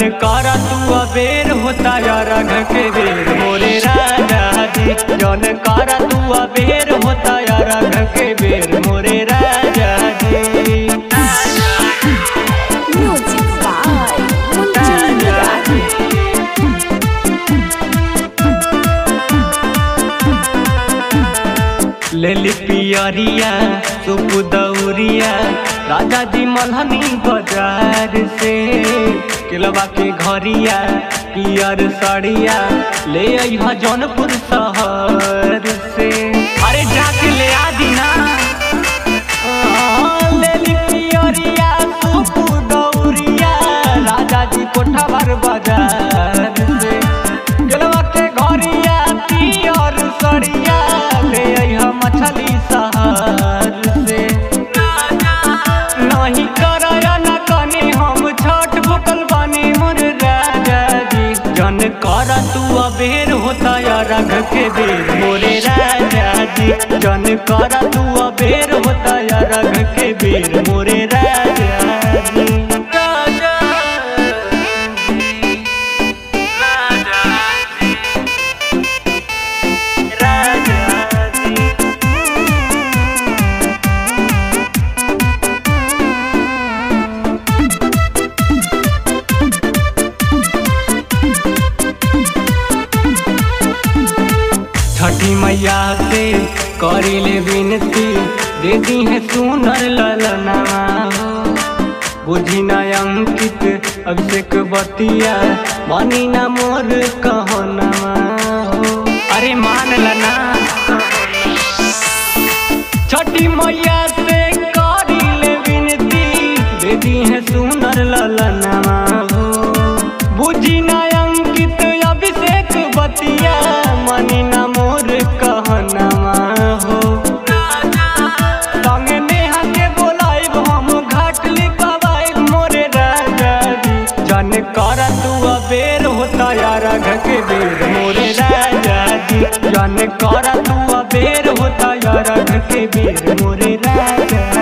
करा तू अबेर होता यार घर के बेर मोरे राजा जी। जन करा तू अबेर होता यार घर के बेर मोरे राजा जी। लेली पियरिया सुप दौरिया राजा जी मल्हनी बाजार से। किलवा के घरिया पियर सड़िया ले अइहा जौनपुर शहर से। अरे जाके ले आ दीना। लेली पियरिया सुप दौरिया राजा जी कोठावर बाजार से। किलवा के घरिया पियर सड़िया ले अइहा मछली शहर से। नहीं कराया न कने हम छठ भूखल बानी मोर राजा जी। जन करा तू अबेर होता यार घर के बेर मोरे राजा जी। जन करा तू अबेर होता यार घर के बेर मोरे राजा जी। छठी मैया से करिले विनती दे दी है सुनर ललना हो। बुझी न अंकित अभिषेक बतिया मानी न मोर कहना हो। अरे मान लना छठी मैया से करिले विनती दे दी है सुनर ललना हो। बुझी न अंकित अभिषेक बतिया मानी न मोर कहना हो। संग नेहा के बोलाइब हम घाट लिखवाइब मोरे राजा जी। जन करा तू अबेर होता यार घर के बेर मोरे राजा जी। जन करा तू अबेर होता यार घर के बेर मोरे राजा।